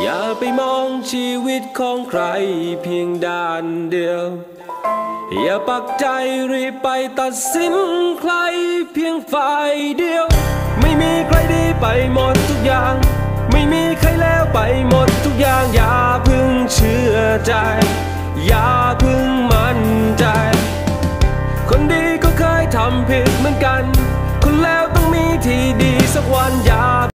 อย่าไปมองชีวิตของใครเพียงด้านเดียวอย่าปักใจรีบไปตัดสินใครเพียงฝ่ายเดียวไม่มีใครดีไปหมดทุกอย่างไม่มีใครแล้วไปหมดทุกอย่างอย่าเพิ่งเชื่อใจอย่าเพิ่งมั่นใจคนดีก็เคยทำผิดเหมือนกันคนแล้วต้องมีที่ดีสักวันอย่า